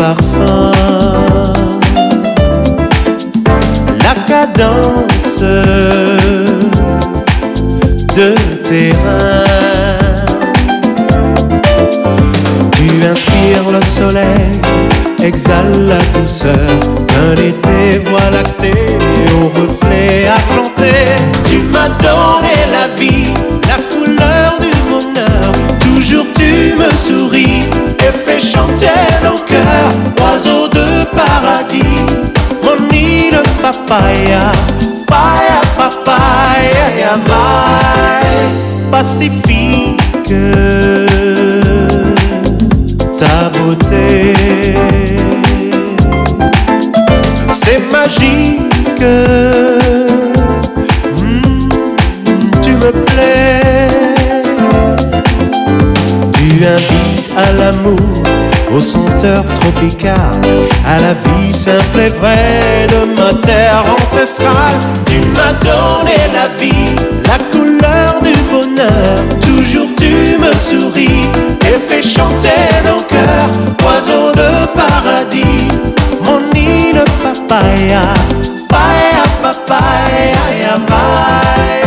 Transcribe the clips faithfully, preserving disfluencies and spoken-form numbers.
parfum, la cadence de tes reins. Tu inspires le soleil, exhales la douceur d'un été voie lactée au reflet argenté. Tu m'as donné la vie, la couleur du bonheur. Toujours tu me souris et fais chanter nos cœurs. Oiseau de paradis, mon île papaya, papaya, papaya, vai, pacifique. Ta beauté, c'est magique. Mmh, tu me plais. Tu invites à l'amour, aux senteurs tropicales, à la vie simple et vraie de ma terre ancestrale. Tu m'as donné la vie, la couleur du bonheur. Toujours tu me souris et fais chanter nos cœurs. Oiseau de paradis, mon île papaya, papaya, papaya, vai.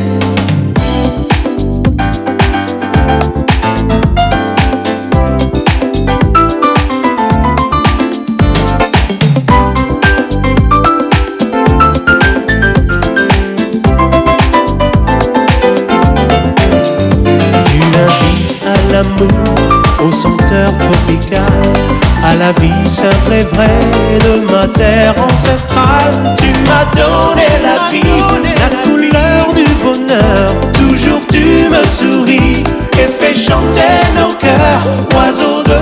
L'amour aux senteurs tropicales, à la vie simple et vraie de ma terre ancestrale. Tu m'as donné la vie, la couleur du bonheur. Toujours tu me souris et fais chanter nos cœurs. Oiseau de